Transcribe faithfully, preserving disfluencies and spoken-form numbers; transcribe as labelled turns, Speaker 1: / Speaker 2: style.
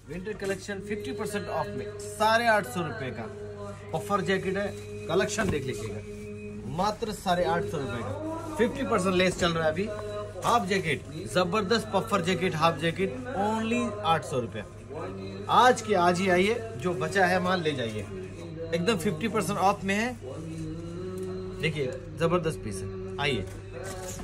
Speaker 1: Winter collection fifty percent off में साढ़े आठ सौ रुपए का पफर जैकेट है। कलेक्शन देख लीजिएगा, मात्र साढ़े आठ सौ रुपए का फिफ्टी परसेंट लेस चल रहा है अभी। हाफ जैकेट, जबरदस्त puffer jacket half jacket only आठ सौ रुपया। आज के आज ही आइए, जो बचा है माल ले जाइए, एकदम फिफ्टी परसेंट ऑफ में है। देखिए जबरदस्त पीस है, आइए।